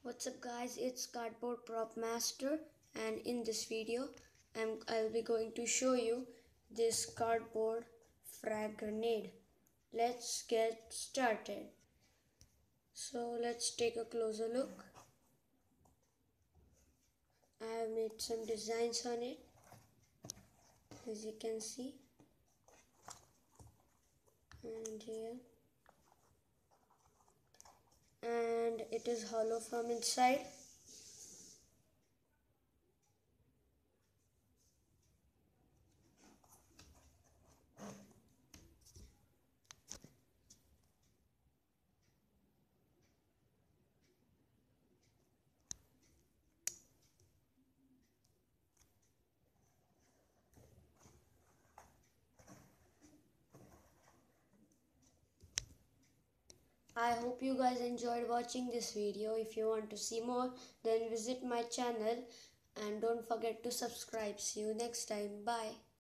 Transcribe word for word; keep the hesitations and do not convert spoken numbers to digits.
What's up guys, it's Cardboard Prop Master, and in this video I'm, I'll be going to show you this cardboard frag grenade. Let's get started. So let's take a closer look. I have made some designs on it, as you can see, and here, and it is hollow from inside. I hope you guys enjoyed watching this video. If you want to see more, then visit my channel and don't forget to subscribe. See you next time. Bye.